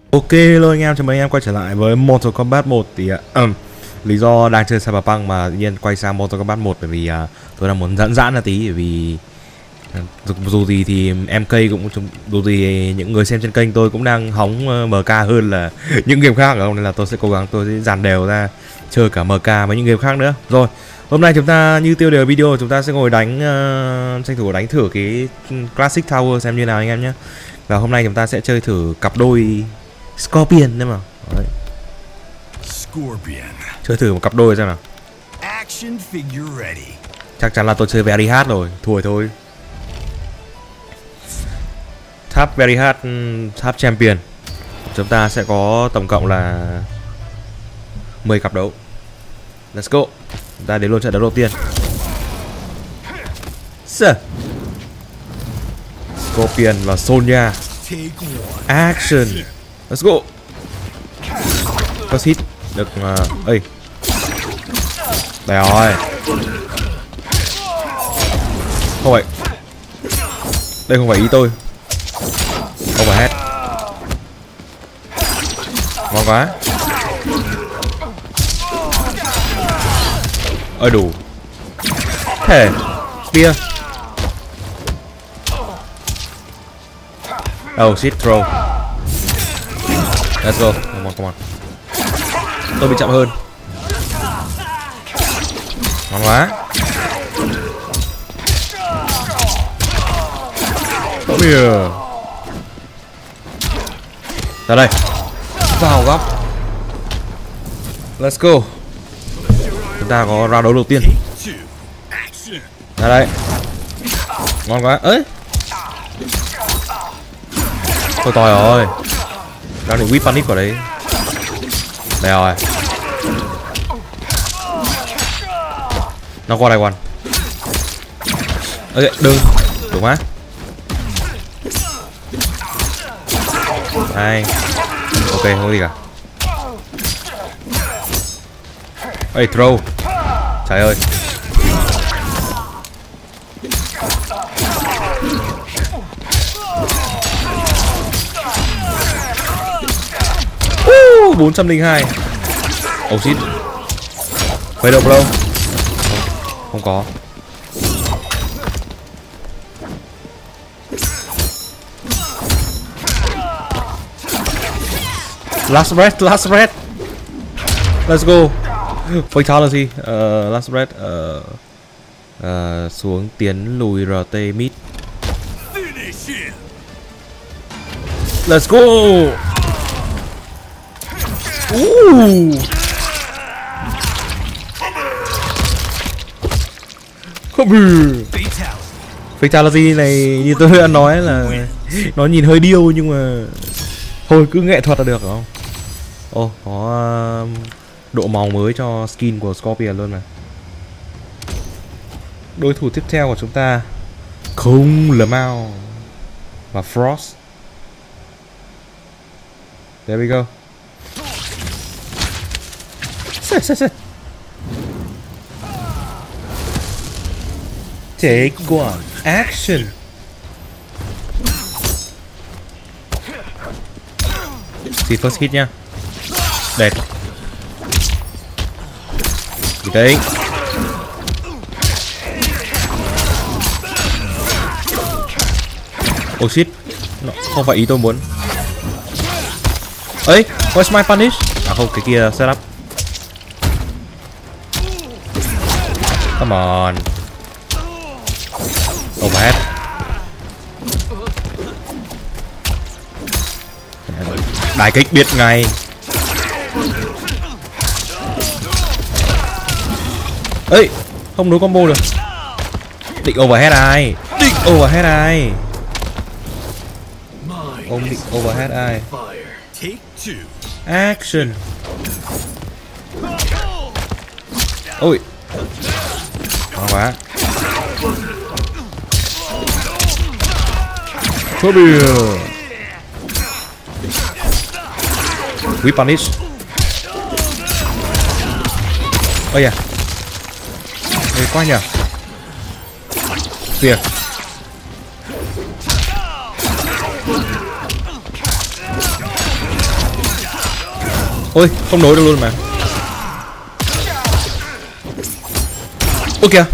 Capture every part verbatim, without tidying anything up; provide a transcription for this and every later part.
Ok luôn anh em, chào mừng anh em quay trở lại với Mortal Kombat một. Thì uh, lý do đang chơi Cyberpunk mà tự nhiên quay sang Mortal Kombat một bởi vì uh, tôi đang muốn giãn giãn ra tí, bởi vì uh, dù, dù gì thì em ca cũng dù gì những người xem trên kênh tôi cũng đang hóng uh, em ca hơn là những game khác, không? Nên là tôi sẽ cố gắng tôi sẽ dàn đều ra chơi cả em ca với những game khác nữa. Rồi, hôm nay chúng ta như tiêu đề video chúng ta sẽ ngồi đánh uh, tranh thủ đánh thử cái Classic Tower xem như nào anh em nhé. Và hôm nay chúng ta sẽ chơi thử cặp đôi Scorpion đấy mà. Đấy. Scorpion. Chơi thử một cặp đôi xem nào. Action figure ready. Chắc chắn là tôi chơi very hard rồi, thua thôi. Tháp very hard, tháp champion. Chúng ta sẽ có tổng cộng là mười cặp đấu. Let's go. Chúng ta đến luôn trận đấu đầu tiên. Sir. Scorpion và Sonya. Action. Let's go. First hit được uh, ơi. Đây rồi. Không phải. Đây không phải ý tôi. Không phải hết. Ngon quá. Ơi đủ. Thể. Bia. Oh shit, throw. Let's go. Come on, come on. Tôi bị chậm hơn. Ngon quá. Come here. Ra đây. Vào góc. Let's go. Chúng ta có round đấu đầu tiên. Ra đây. Ngon quá. Ấy. Thôi tòi rồi. Đang định whip panic vào đấy. Đây rồi. Nó qua đây one. Ok, đừng. Đúng á. Đây. Ok, không có gì cả. Ê, throw. Trời ơi. bốn trăm lẻ hai. Oh shit. Phải được đâu. Không, không có. Last breath, last breath. Let's go. Fatality. Uh, last breath. Uh, uh, xuống tiến lùi rờ tê mid. Let's go. Uh. Không bị. Fatality này như tôi đã nói là nó nhìn hơi điêu nhưng mà thôi cứ nghệ thuật là được không? Ồ, oh, có uh, độ màu mới cho skin của Scorpion luôn mà. Đối thủ tiếp theo của chúng ta Kung Lao và Frost. There we go. Set, set, set. Take one. Action. Thì first hit nha. Đẹp. Gì đấy? Oh shit. No, không phải ý tôi muốn. Ấy, what's my punish? À không, cái kia setup. Come on. Overhead. Đại kích biết ngay. Ê, không đối combo được. Định overhead ai? Định overhead ai? Ông định overhead ai? Action. Ôi. Ngon quá. Toby. We punish. Ôi da. Ê, quá nhờ. Kìa. Ôi, không nối được luôn mà. Ôi kìa.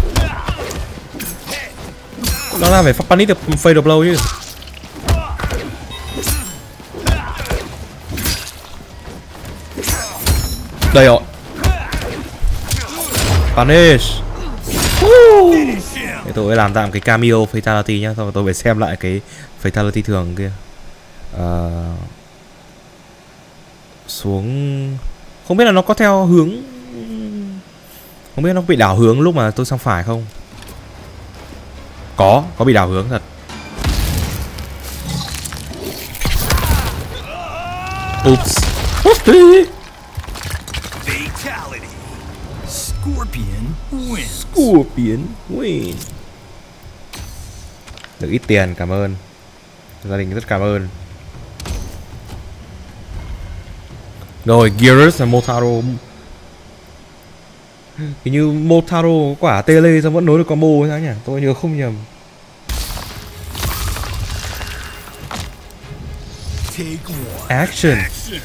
Nó là phải phát panic được fade được lâu chứ. Đây rồi. Punish. Để tôi làm tạm cái cameo fatality nhá, xong rồi tôi phải xem lại cái fatality thường kia. Uh, xuống không biết là nó có theo hướng, không biết nó bị đảo hướng lúc mà tôi sang phải không. Có, có bị đảo hướng thật. Oops. Fatality. Scorpion wins. Scorpion win. Được ít tiền, cảm ơn. Gia đình rất cảm ơn. Rồi, Gearus và Motaro. Hình như Motaro quả tele sao vẫn nối được combo hay sao nhỉ? Tôi nhớ không nhầm. Action.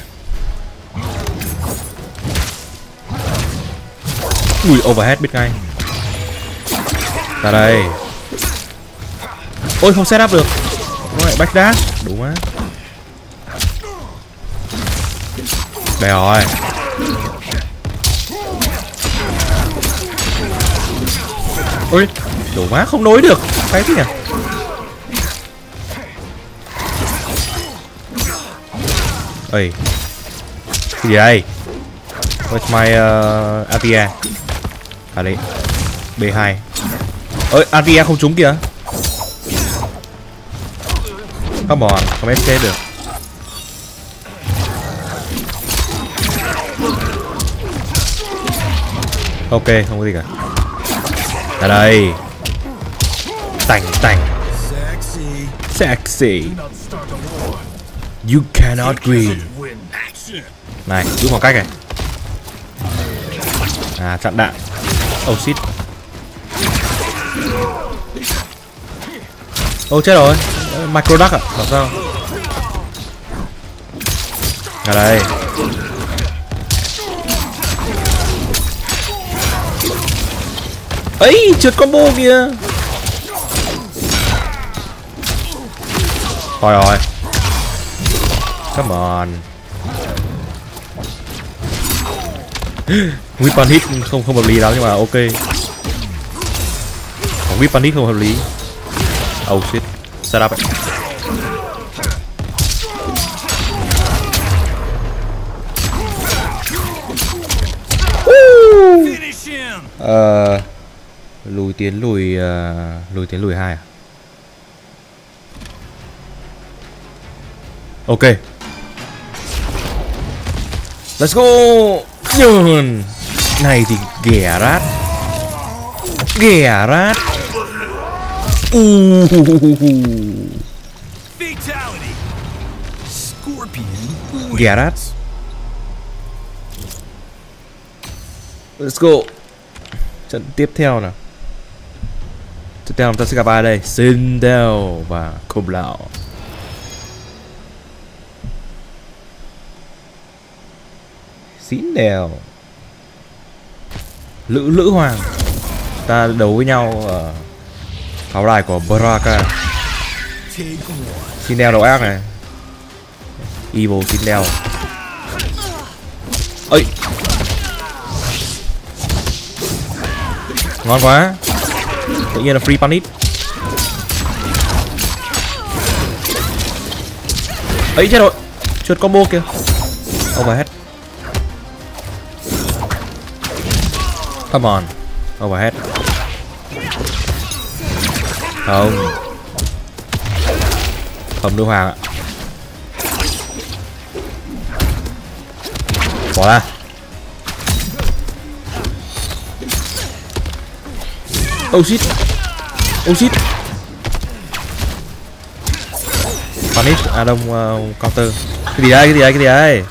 Ui, overhead biết ngay. Ra đây. Ôi, không set up được. Nó lại backdash. Đúng á. Đây rồi. Ôi, đủ má, không nối được. Cái gì nhỉ? Ê, cái gì đây? Where's my uh, Atia? À đây, B hai. Ơi, Atia không trúng kìa. Come on, không escape được. Ok, không có gì cả. Ra đây. Tành tành. Sexy. You cannot win. Này, giữ khoảng cách này. À, chặn đạn. Oh shit. Oh chết rồi. Micro duck à? Làm sao? Ra đây. Ấy, trượt combo kìa. Thôi rồi. Come on. Weapon hit không không hợp lý lắm nhưng mà ok. Còn weapon hit không hợp lý. Oh shit. Set up ấy. Ờ uh, lùi tiến lùi uh, lùi tiến lùi hai à? Ok. Let's go. Nhờn. Này thì ghẻ rát. Ghẻ rát. Uh. Ghẻ rát. Let's go. Trận tiếp theo nào. Tiếp theo chúng ta sẽ gặp ai đây? Sindel và Koblao. Sindel. Lữ Lữ Hoàng. Ta đấu với nhau ở pháo đài của Baraka. Sindel đầu ác này. Evil Sindel. Ơi. Ngon quá. Tự nhiên là free punish. Ấy chết rồi. Trượt combo kìa. Overhead. Come on. Overhead. Không. Không Nữ Hoàng ạ. Bỏ ra. Oh shit. Oh shit. Punish. À đông uh, counter. Cái gì đây? Cái gì đây? Cái gì đây?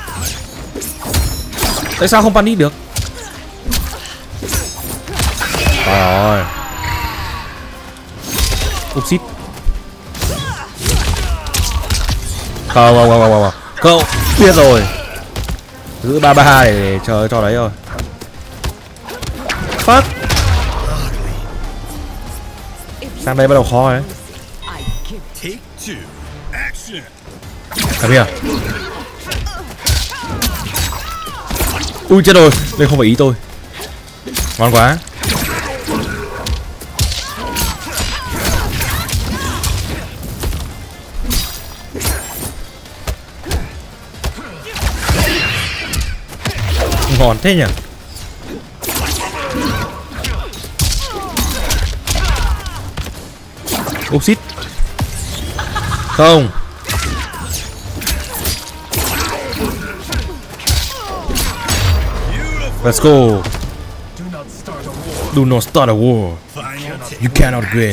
Tại sao không punish được? Trời ơi. Oh shit. Không, không, không, không, không. Không. Biết rồi. Giữ ba ba để chờ cho đấy rồi. Fuck. Sang đây bắt đầu khó đấy. Take two. Action. Come here. Ui chết rồi, đây không phải ý tôi. Ngon quá. Ngon thế nhỉ. Oxit. Không. Let's go. Do not start a war. You cannot win.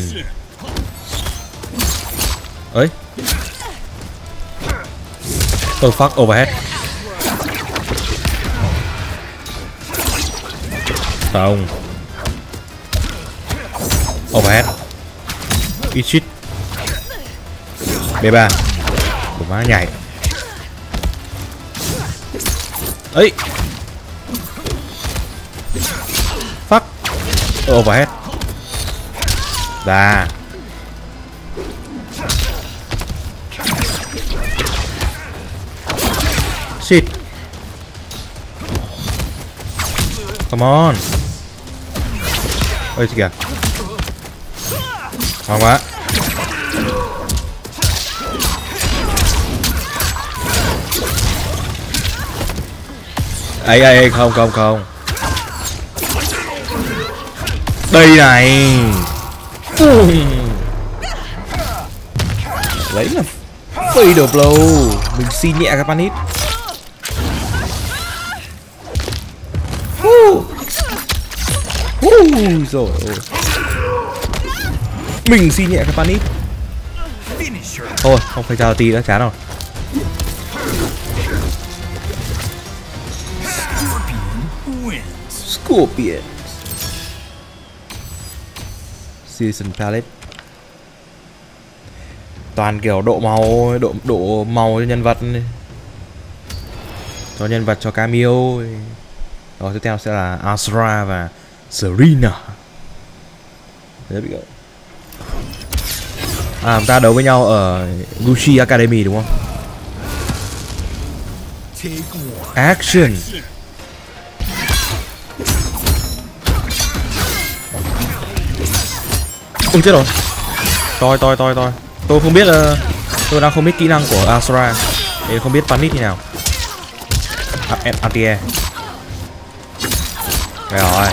Ấy. Oh fuck, overhead. Không. Overhead. Eat shit. B ba. Đồ má nhảy. Ấy. Fuck. Overhead. Ra. Shit. Come on. Ôi kìa. Ngon quá. Ấy ấy không không không. Đây này. Lấy là phi được blow. Mình xin nhẹ các bạn ít. Ui rồi ôi. Mình xin nhẹ các bạn ít. Thôi không phải chào tí nữa chán rồi. Scorpion Season Palette. Toàn kiểu độ màu, độ độ màu cho nhân vật, cho nhân vật cho cameo. Rồi tiếp theo sẽ là Asura và Serena. À, chúng ta đấu với nhau ở Gucci Academy đúng không? Action. Ôi chết rồi. Toi toi toi toi. Tôi không biết uh, tôi đang không biết kỹ năng của Asura. Nên không biết panic như nào. Anti-air. Đây rồi.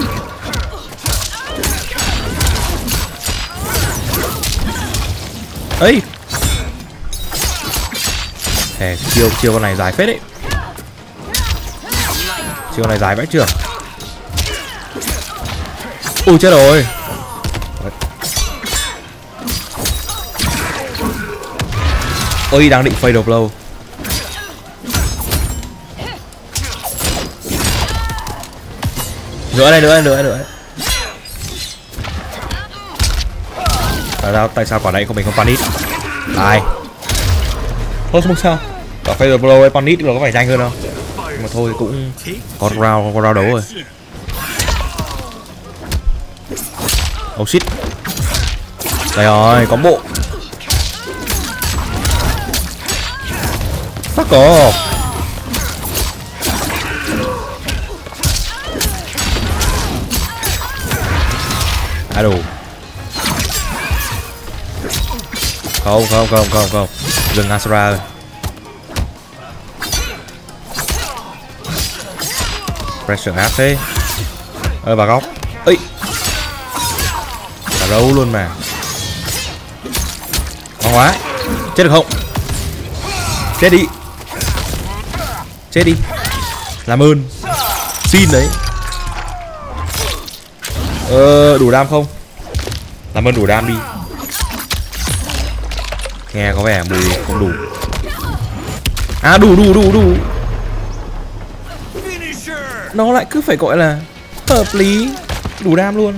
Ấy. Thề, chiêu chiêu con này dài phết đấy. Chiêu này dài vãi chưa? Ui chết rồi. Ôi đang định fade blow. Nữa đây nữa nữa nữa. Tại sao tại sao quả này không mình không panic? Ai? Thôi không sao. Cả fade blow hay panic nó có phải nhanh hơn không? Nhưng mà thôi cũng có round có round đấu rồi. Oh shit. Đây rồi, có bộ. Fuck off. À đủ. Không không không không không. Dừng Asura ơi. Pressure áp thế. Ơi vào góc. Ấy. Cả râu luôn mà. Ngon quá. Chết được không? Chết đi. Chết đi. Làm ơn. Xin đấy. Ờ đủ đam không? Làm ơn đủ đam đi. Nghe có vẻ mùi không đủ. À đủ đủ đủ đủ. Nó lại cứ phải gọi là hợp lý. Đủ đam luôn.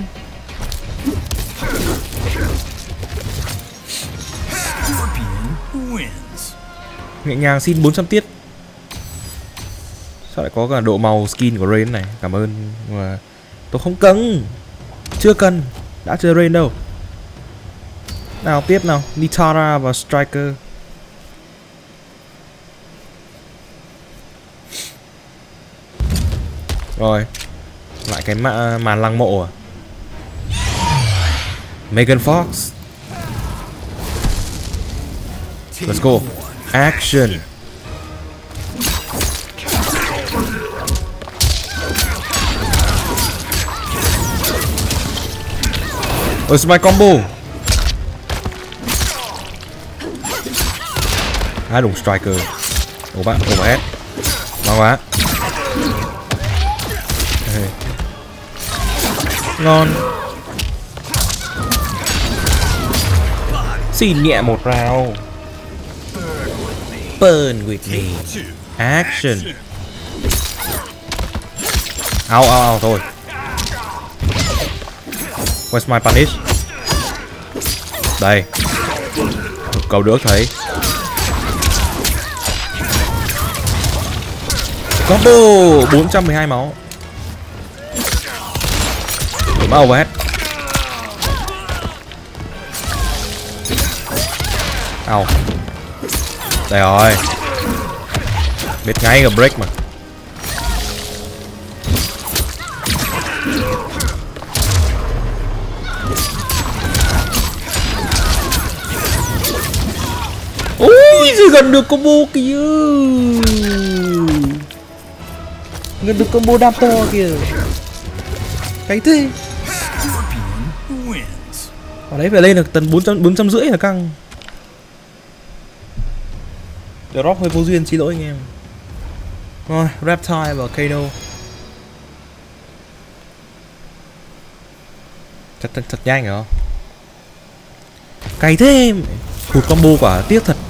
Nhẹ nhàng xin bốn trăm tiết. Sao lại có cả độ màu skin của Rain này? Cảm ơn, nhưng mà tôi không cần. Chưa cần, đã chơi Rain đâu. Nào tiếp nào, Nitara và Striker. Rồi, lại cái mã, màn lăng mộ à? Megan Fox. Let's go. Action. Where's my combo? Hai đồng Striker. Ủa bạn, ủa hết. Ngon quá. Ngon. Xin nhẹ một round. Burn with me. Action. Ao ao ao thôi. Where's my punish? Đây. Cầu được thấy. Combo bốn trăm mười hai máu. Bao overhead. Ao. Đây rồi. Biết ngay cả break mà. Ui, gần được combo kìa. Gần được combo đam to kìa. Cái thế. Ở đấy phải lên được tầm bốn trăm bốn trăm rưỡi là căng. Drop hơi vô duyên, xin lỗi anh em. Rồi, Reptile và Kano. Thật thật, thật nhanh hả? Cày thêm. Hụt combo quả tiếc thật.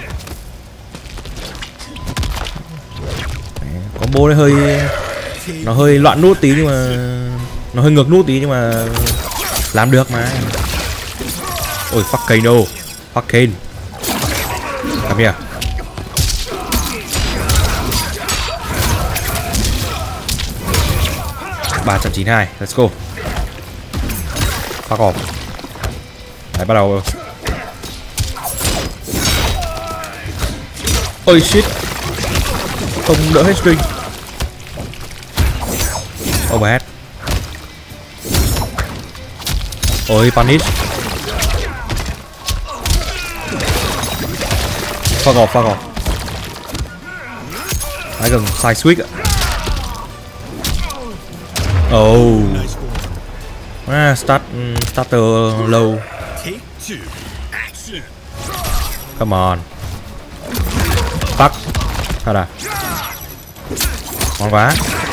Combo này hơi nó hơi loạn nút tí nhưng mà nó hơi ngược nút tí nhưng mà làm được mà. Ôi fuck Kano, fuck Kane. Come here. ba trăm chín mươi hai, let's go. Fuck off. Đấy, bắt đầu. Ôi shit. Không đỡ hết string. Overhead. Ôi punish. Fuck off, fuck off. Hãy gần side switch ạ. Oh. Ah, start starter low. Come on. Fuck. Sao đã? Ngon quá.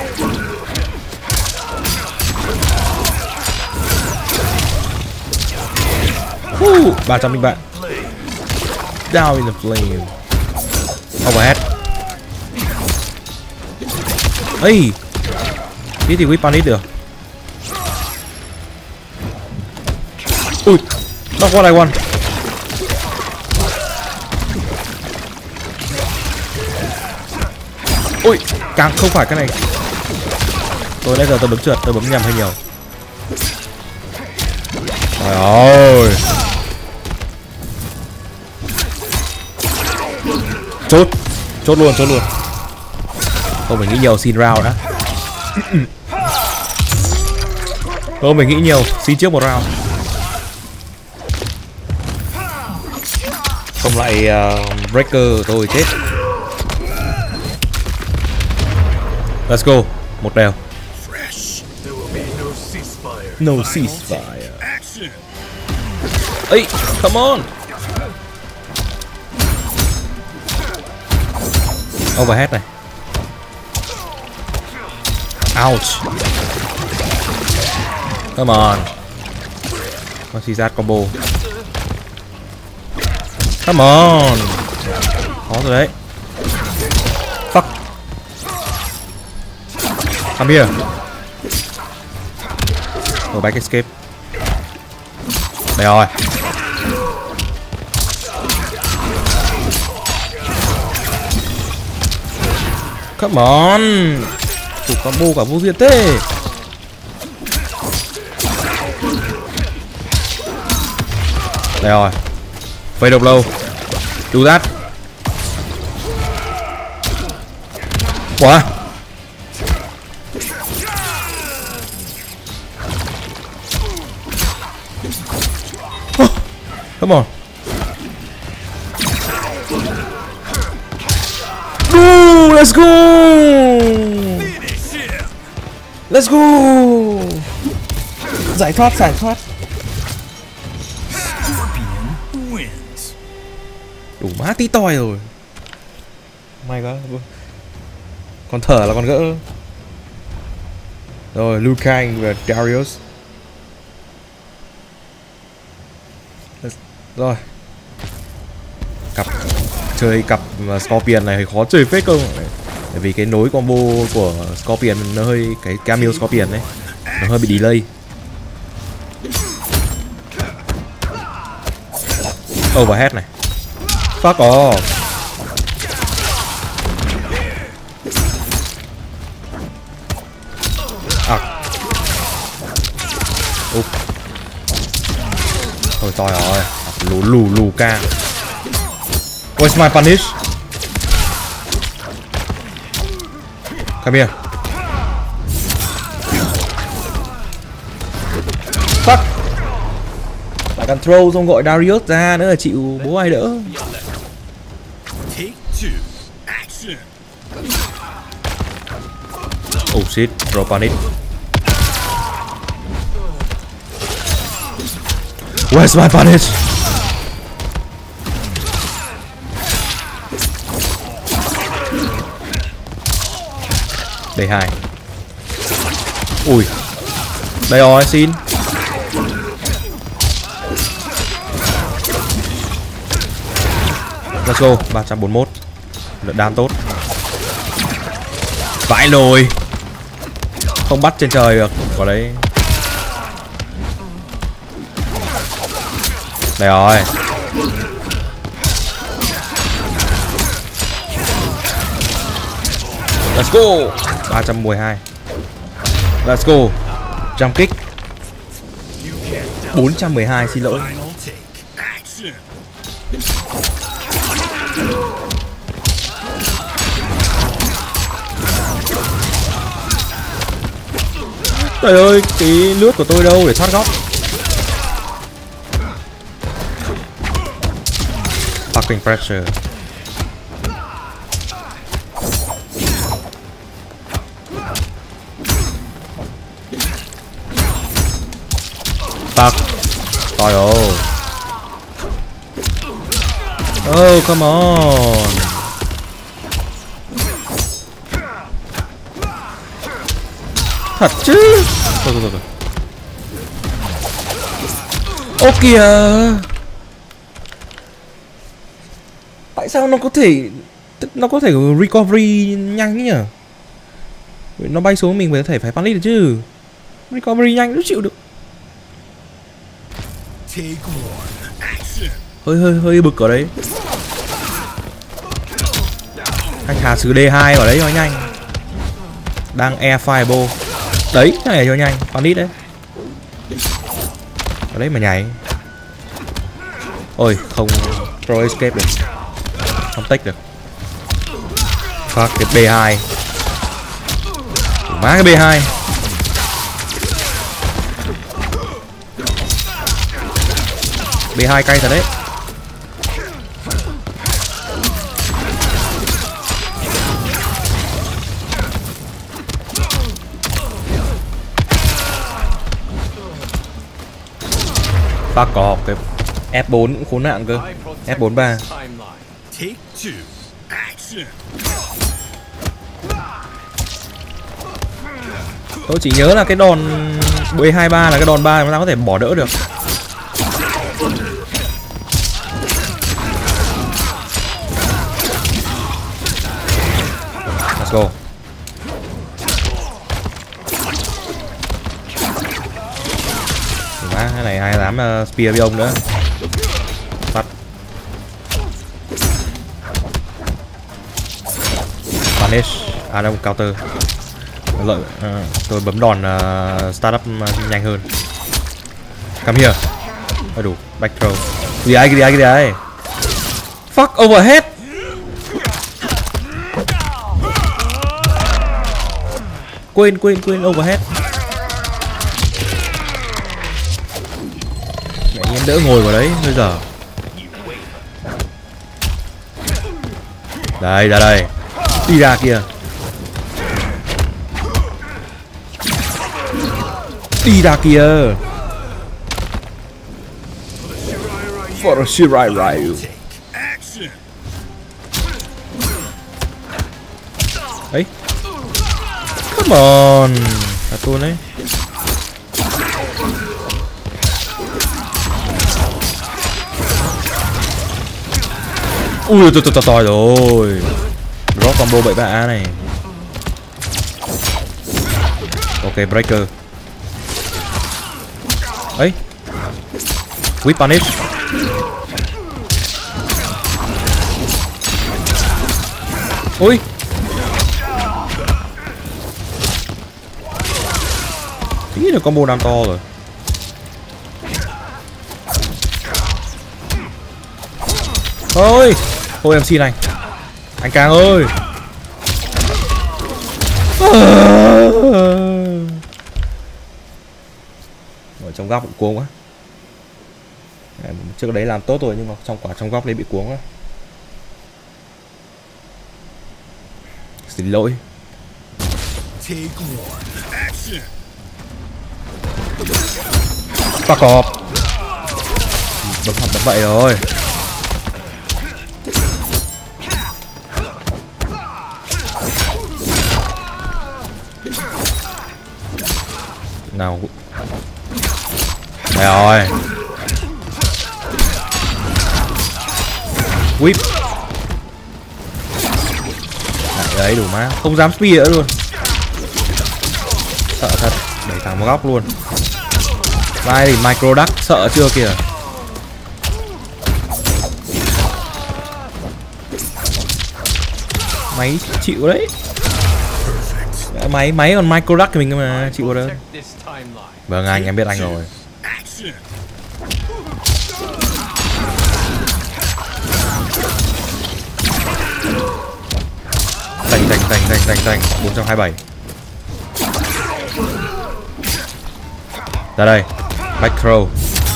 Woo, ba trăm linh bạn. Down in the flame. Overhead. Ây. Tí thì whip punish được. Ui. Not what I want. Ui, càng không phải cái này. Tôi nãy giờ tôi bấm trượt, tôi bấm nhầm hơi nhiều. Trời ơi. Chốt, chốt luôn, chốt luôn. Tôi phải nghĩ nhiều, xin round đã. Tôi mình nghĩ nhiều, xin trước một round. Không lại uh, breaker tôi chết. Let's go, một đều. No ceasefire. Ây, come on. Overhead này. Ouch. Come on. Con xì rát combo. Come on. Khó rồi đấy. Fuck. Come here. Go back escape. Đây rồi. Come on. Chủ combo cả vô duyên thế. Đây rồi. Phây độc lâu. Do that. Quá. Oh, come on. Go, let's go. Let's go. Giải thoát, giải thoát. Đủ má tí toi rồi. May quá. Còn thở là còn gỡ. Rồi, Liu Kang và Darius. Rồi. Cặp chơi cặp Scorpion này khó chơi phết không? Bởi vì cái nối combo của Scorpion nó hơi, cái Camille Scorpion đấy nó hơi bị delay. Overhead này. Fuck off. À. Úp. Thôi toi rồi. Lù lù lù ca. Where's my punish? Come here. Fuck. Lại control xong gọi Darius ra nữa là chịu bố ai đỡ. Oh shit, throw punish. Where's my punish? Đây hai. Ui. Đây rồi, xin. Let's go, ba trăm bốn mươi mốt. Lượng đam tốt. Vãi lồi. Không bắt trên trời được. Có đấy. Đây rồi. Let's go. ba trăm mười hai. Let's go. Jump kick. bốn trăm mười hai, xin lỗi. Trời ơi, cái lướt của tôi đâu để thoát góc. Fucking pressure. Fuck. Trời ơi. Oh, come on. Thật chứ. Thôi thôi thôi. Ô kìa. Tại sao nó có thể nó có thể recovery nhanh nhỉ? Nó bay xuống mình phải thể phải panic được chứ. Recovery nhanh nó chịu được. Hơi hơi hơi bực ở đấy. Anh thả sứ D hai vào đấy cho nhanh. Đang air fireball. Đấy, cái này cho nhanh, panic đấy. Ở đấy mà nhảy. Ôi, không pro escape được. Không tách được. Fuck cái B hai. Má cái B hai. B hai cay thật đấy. Fuck off, cái F bốn cũng khốn nạn cơ. F bốn ba. Tôi chỉ nhớ là cái đòn B hai ba là cái đòn ba mà ta có thể bỏ đỡ được. Let's go. Má, cái này ai dám uh, spear với ông nữa. Phát. Punish. À đâu, counter. Lợi, à, tôi bấm đòn uh, startup nhanh hơn. Come here. Thôi đủ, back throw. Cái gì ấy, cái gì ấy, cái gì ấy. Fuck overhead. Quên, quên, quên overhead. Mẹ nhiên đỡ ngồi vào đấy, bây giờ. Đây, ra đây. Đi ra kìa. Đi ra kìa. For a Shirai Ryu. Ấy. Come on. Là tuôn đấy. Ui, tôi tôi tôi rồi. Drop combo bảy ba này. Ok, breaker. Ấy. Whip punish. Ui. Tí là combo nam to rồi. Ôi, thôi em xin anh. Anh Càng ơi. Ở trong góc cũng cuống quá. Trước đấy làm tốt rồi nhưng mà trong quả trong góc đấy bị cuống quá. Xin lỗi. Fuck off. Bấm hẳn bấm vậy rồi. Nào. Đây rồi. Whip. Đấy đủ má. Không dám speed nữa luôn. Sợ thật. Đẩy thẳng vào góc luôn. Vai thì micro duck. Sợ chưa kìa. Máy chịu đấy. Máy máy còn micro duck thì mình mà chịu đâu. Vâng anh, em biết anh rồi. Tành tành tành tành tành tành bốn trăm hai mươi bảy. Ra đây. Back throw.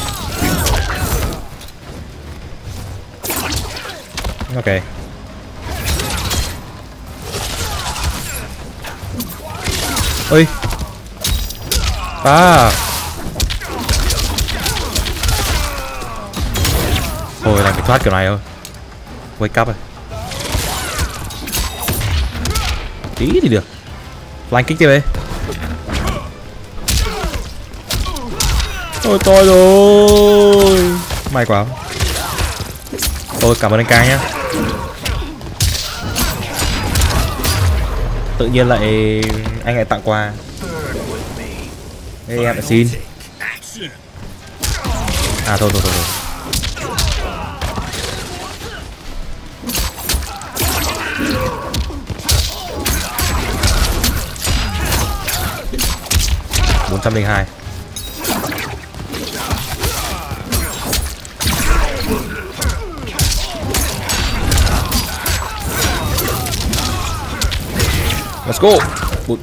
Ok. Ôi. À. Thôi là phải thoát kiểu này thôi. Wake up rồi. Tí thì được. Flank kích tiếp đi. Ôi tôi rồi. May quá. Tôi cảm ơn anh Cang nhá. Tự nhiên lại anh lại tặng quà. Ê, em lại xin. À thôi thôi thôi thôi. bốn trăm lẻ hai. Let's go. Bụt.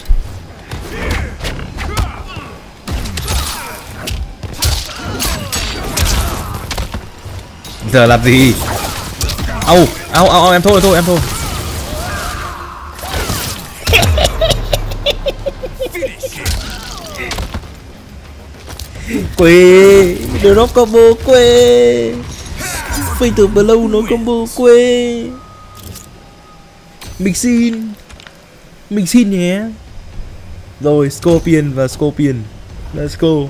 Giờ làm gì? Au, au, au, em thôi, thôi, em thôi. Quê, drop combo quê. Phi từ Blow nói combo quê. Mình xin. Mình xin nhé. Rồi Scorpion và Scorpion. Let's go.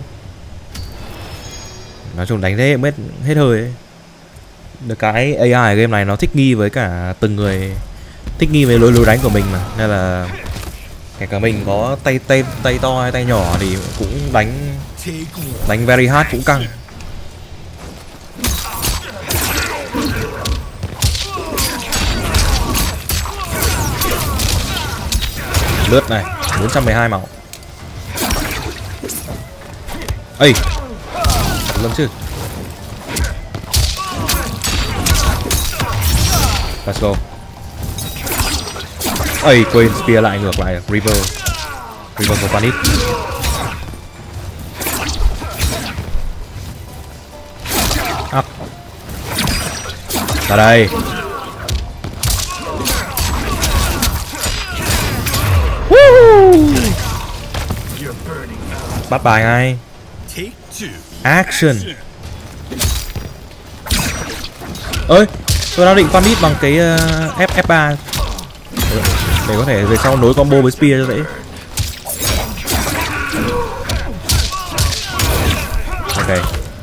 Nói chung đánh thế hết hết hơi ấy. Được cái a i game này nó thích nghi với cả từng người, thích nghi với lối lối đánh của mình mà, nên là kể cả mình có tay tay tay to hay tay nhỏ thì cũng đánh đánh very hard cũng căng. Lướt này, bốn trăm mười hai máu. Ây, lần chứ. Let's go. Ây, quên spear lại ngược lại. River River của Panic. Up. Ra đây. Bắt bài ngay. Action. Ơi, tôi đang định farm mid bằng cái uh, F F ba để có thể về sau nối combo với spear cho dễ. Ok.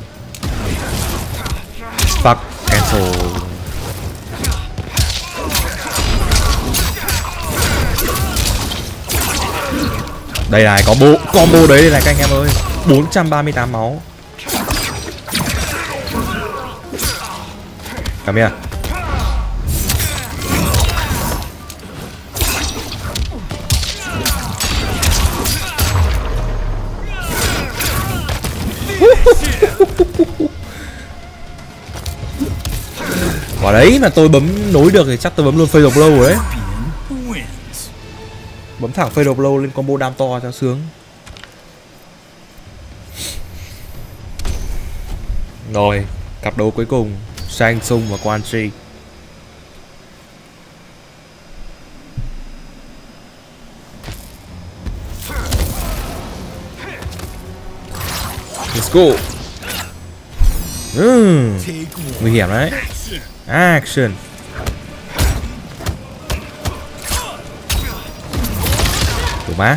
Fuck, cancel. Đây này, combo combo đấy đây này các anh em ơi. bốn trăm ba mươi tám máu. Come here. Quả đấy mà tôi bấm nối được thì chắc tôi bấm luôn Fatal Blow rồi đấy. Bấm thẳng Fatal Blow lên combo đam to cho sướng. Rồi, cặp đấu cuối cùng, Shang Tsung và Quan Chi. Let's go. Uhm, nguy hiểm đấy. Action. Đủ má.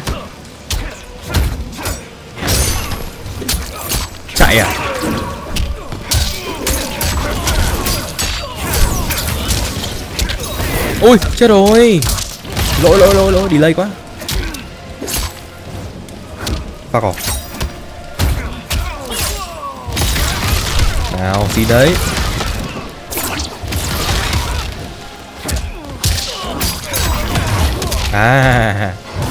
Chạy à? Ui, chết rồi. Lỗi lỗi lỗi lỗi, delay quá. Fuck off. Nào, gì đấy. À.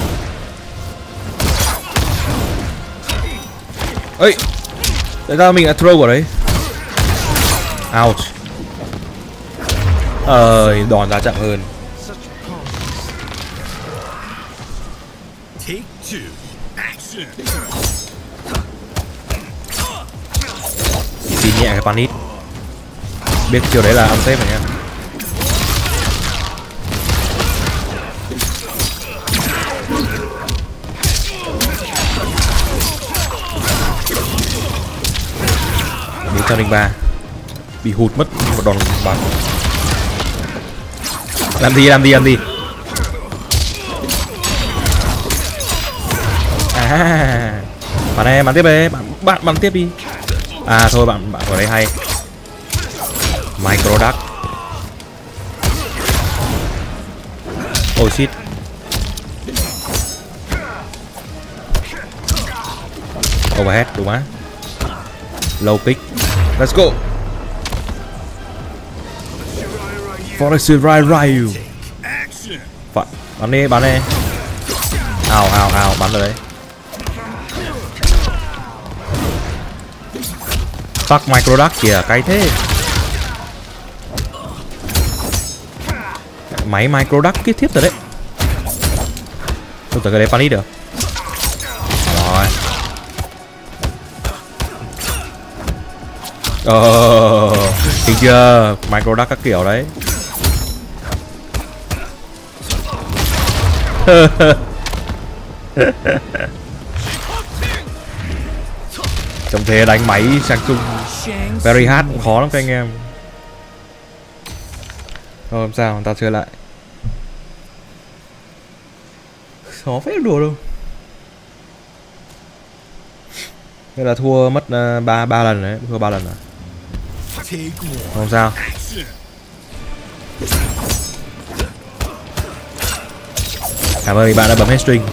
Ê, tại sao mình đã throw vào đấy? Ouch. Ờ, đòn ra chậm hơn. Xin nhẹ cái panic. Biết chiều đấy là ăn xếp rồi nha. bốn trăm linh ba. Bị hụt mất một đòn bắn. Làm gì làm gì làm gì. À, bạn này bắn tiếp đi, bạn bạn bắn tiếp đi. À thôi bạn bạn ở đây hay. Micro duck. Oh shit. Overhead đúng á. Low pick. Let's go. Forest Ryu. Phận, bắn đi, bắn đi. Ào ào ào, bắn rồi đấy. Fuck micro duck kìa, cay thế. Máy micro duck kết thiếp rồi đấy. Tôi tưởng cái đấy panic được. Rồi. Ờ, thấy chưa? Micro duck các kiểu đấy. Trông thế đánh máy Shang Tsung very hard cũng khó lắm các anh em. Thôi làm sao, ta chơi lại. Khó phết đùa đâu. Đây là thua mất ba ba lần đấy, thua ba lần rồi. Không sao. Cảm ơn bạn đã bấm hết string.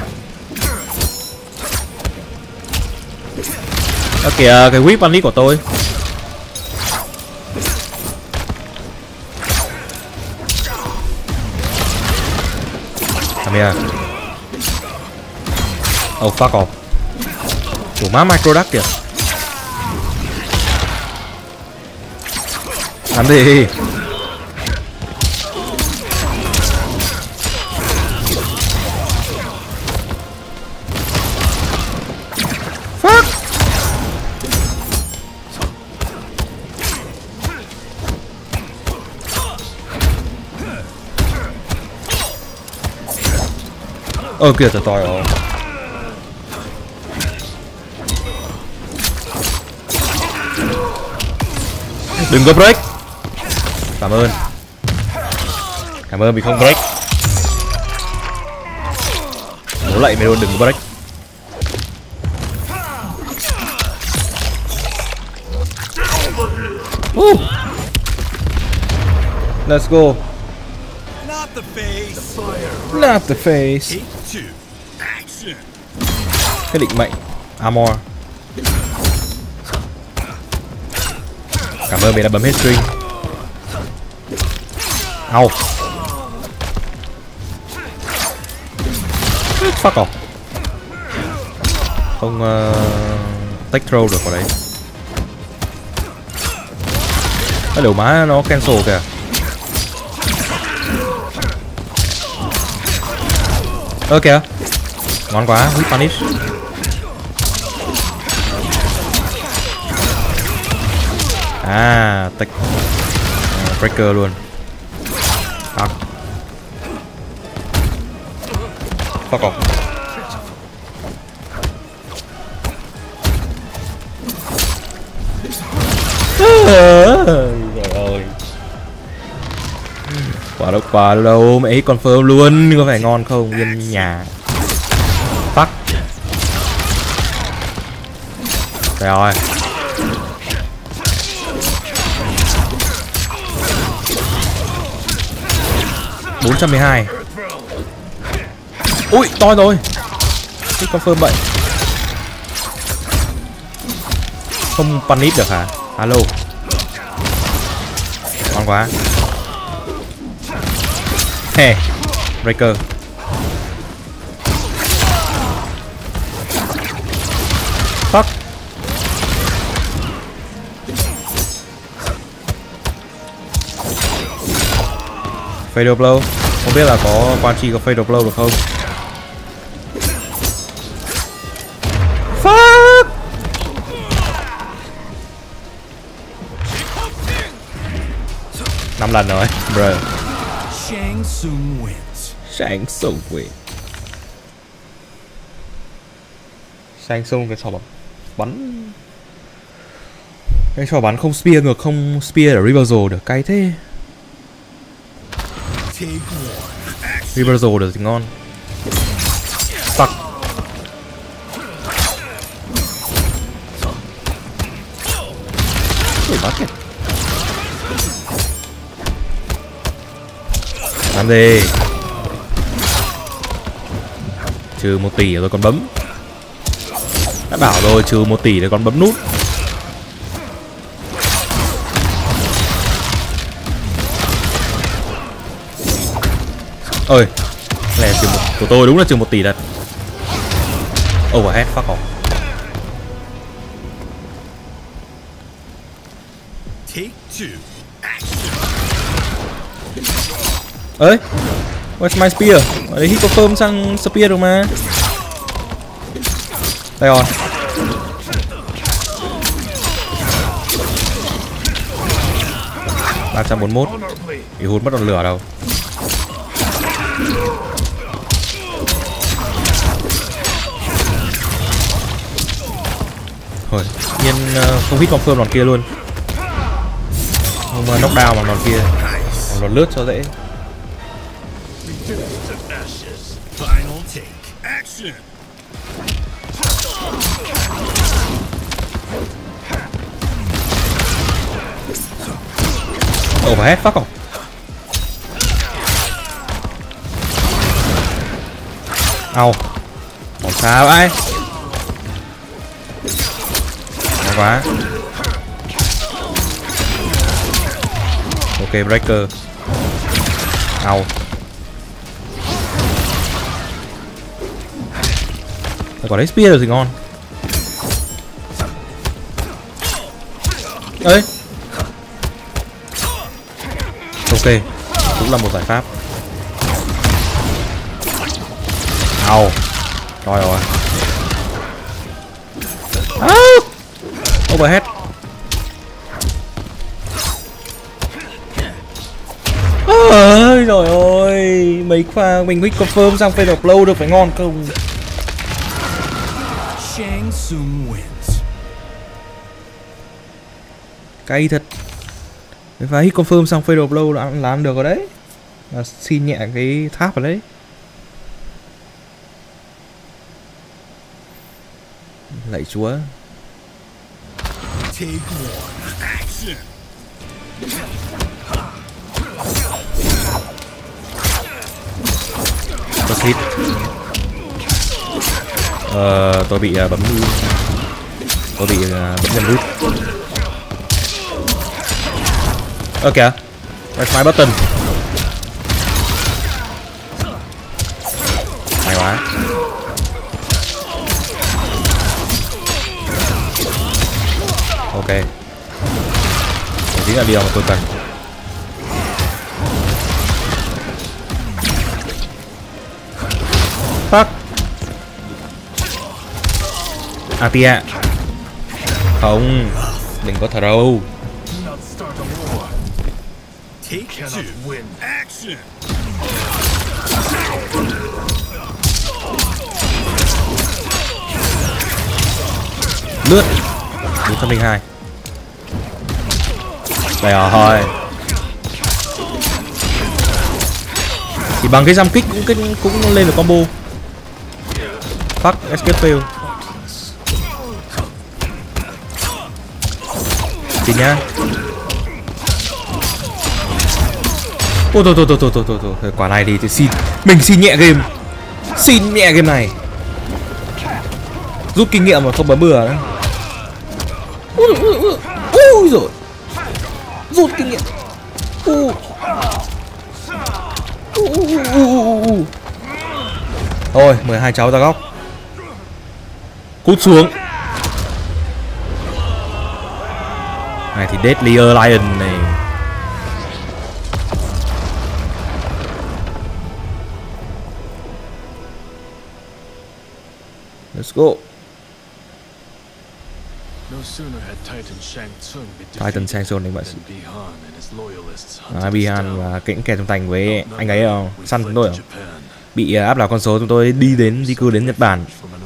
Đó kìa, cái whip unleash của tôi. Come here. Oh fuck off. Chủ má micro duck kìa. Làm gì? Fuck. Ơ kìa trời tòi ơi. Đừng có break. Cảm ơn. Cảm ơn vì không break. Bố lại mày luôn, đừng có break. Uh. Let's go. Not the face. Not the face. Take two. Action. Cái định mệnh. Armor. Cảm ơn vì đã bấm hết string. Au. Fuck off. Không uh, take throw được vào đấy. Cái đầu má nó cancel kìa. Ơ kìa. Ngon quá, whip punish. À, tech uh, breaker luôn. Fuck. Fuck off. Trời ơi. Quả đâu quả đâu, mẹ ấy confirm luôn, có phải ngon không yên nhà. Fuck. Trời ơi. bốn trăm mười hai. Ui, to rồi. Cái confirm vậy. Không punish được hả? Alo. Ngon quá. Hè. Breaker. Fuck. Fatal blow. Không biết là có Quan Chi có fatal blow được không? Fuck. Năm lần rồi, bro. Shang Tsung wins. Shang Tsung win. Shang Tsung cái trò bắn, cái trò bắn không spear ngược, không spear ở reversal được, cay thế. Reversal được thì ngon. Fuck. Ui bắt kìa. Làm gì? Trừ một tỷ rồi còn bấm. Đã bảo rồi, trừ một tỷ rồi còn bấm nút. Ơi, này trừ một của tôi đúng là trừ một tỷ thật. Overhead fuck off. Take two. Action. Ơi, where's my spear? Ở đây hit confirm sang spear được mà. Đây rồi. ba trăm bốn mươi mốt. Bị hút mất đòn lửa đâu. Thôi, nhiên uh, không hit confirm đòn kia luôn. Không uh, knockdown bằng đòn kia. Còn đòn lướt cho dễ. Final take. Action. Overhead fuck off. Au. Còn sao vậy? Ngon quá. Ok breaker. Au. Quả đấy spear rồi thì ngon. Ấy. Ok, cũng là một giải pháp. Au. Rồi rồi. À! Overhead. Ôi trời ơi, mấy pha mình quick confirm xong Fade of Blow được phải ngon không? Shang Tsung wins. Cay thật. Cái pha hit confirm xong Fade of Blow là, là ăn được rồi đấy. Là xin nhẹ cái tháp vào đấy. Lạy chúa. Take one. Action. First hit. Ờ, tôi bị uh, bấm tôi bị uh, bấm nhầm nút. Ơ kìa, press my button. Hay quá. Ok. Đấy chính là điều mà tôi cần. Fuck. Atia. Không, đừng có thở đâu. Take two. Win. Action. Lướt. bốn trăm lẻ hai. Đây rồi. Chỉ bằng cái jump kích cũng cũng, cũng lên được combo. Fuck, escape fail. Xin nhá. Ôi thôi thôi thôi thôi thôi thôi thôi, quả này thì, thì xin mình xin nhẹ game, xin nhẹ game này, rút kinh nghiệm mà không bấm bừa nữa. Ui, ui, ui, ui rồi, rút kinh nghiệm. Ui. Ui, ui, ui, ui. Thôi mười hai cháu ra góc, cút xuống. Này thì Deadlier Lion này. Let's go. Titan Shang Tsung đánh bại à, Bi-Han và kẽn kẻ trong thành với anh ấy không? Săn chúng tôi không? Bị áp đảo con số, chúng tôi đi đến di cư đến Nhật Bản.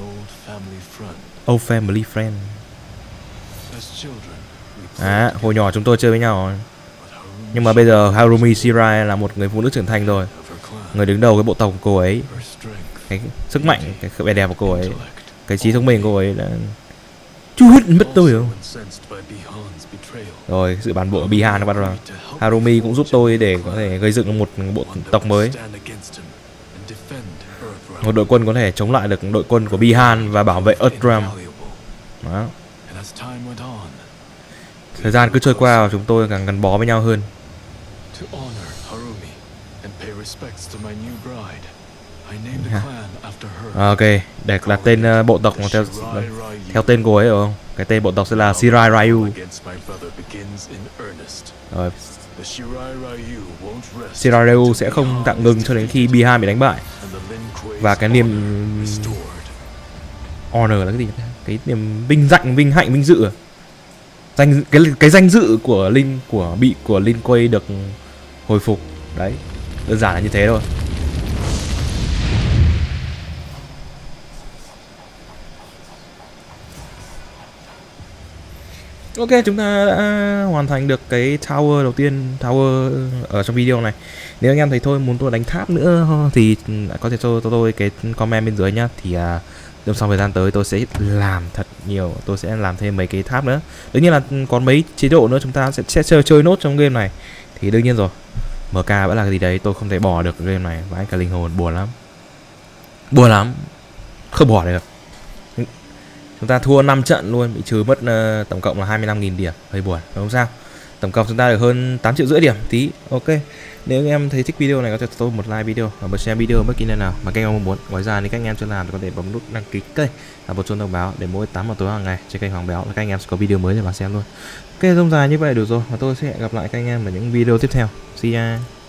Old family friend. À, hồi nhỏ chúng tôi chơi với nhau rồi. Nhưng mà bây giờ Harumi Shirai là một người phụ nữ trưởng thành rồi, người đứng đầu cái bộ tộc của cô ấy. Cái sức mạnh, cái vẻ đẹp của cô ấy, cái trí thông minh của cô ấy là chú hút mất tôi không? Rồi sự bản bộ Bi-Han nó bắt đầu. Harumi cũng giúp tôi để có thể gây dựng một bộ tộc mới, một đội quân có thể chống lại được đội quân của Bi-Han và bảo vệ Earthrealm. Đó. Thời gian cứ trôi qua và chúng tôi càng gắn bó với nhau hơn. À, ok, để đặt tên uh, bộ tộc theo theo tên cô ấy rồi không? Cái tên bộ tộc sẽ là Shirai Ryu. Rồi. Shirai Ryu sẽ không tạm ngừng cho đến khi Bi-Han bị đánh bại. Và cái niềm honor là cái gì? Cái niềm vinh danh, vinh hạnh, vinh dự. Danh cái cái danh dự của Lin của bị của Lin Kuei được hồi phục. Đấy, đơn giản là như thế thôi. Ok, chúng ta đã hoàn thành được cái tower đầu tiên, tower ở trong video này. Nếu anh em thấy thôi muốn tôi đánh tháp nữa thì có thể cho tôi cái comment bên dưới nhá. Thì à, trong sau thời gian tới tôi sẽ làm thật nhiều, tôi sẽ làm thêm mấy cái tháp nữa. Đương nhiên là còn mấy chế độ nữa chúng ta sẽ, sẽ chơi, chơi nốt trong game này. Thì đương nhiên rồi, em ca vẫn là cái gì đấy tôi không thể bỏ được game này. Vãi cả linh hồn, buồn lắm. Buồn lắm, không bỏ được. Chúng ta thua năm trận luôn, bị trừ mất uh, tổng cộng là hai mươi lăm nghìn điểm, hơi buồn, không sao. Tổng cộng chúng ta được hơn tám triệu rưỡi điểm tí. Ok. Nếu anh em thấy thích video này có thể cho tôi một like video và một share video bất kỳ nơi nào mà các anh em mong muốn. Ngoài ra nếu các anh em chưa làm thì có thể bấm nút đăng ký kênh và bật chuông thông báo để mỗi tám giờ tối hàng ngày trên kênh Hoàng Béo là các anh em sẽ có video mới để vào xem luôn. Ok, thông dài như vậy đủ rồi và tôi sẽ hẹn gặp lại các anh em ở những video tiếp theo. See ya.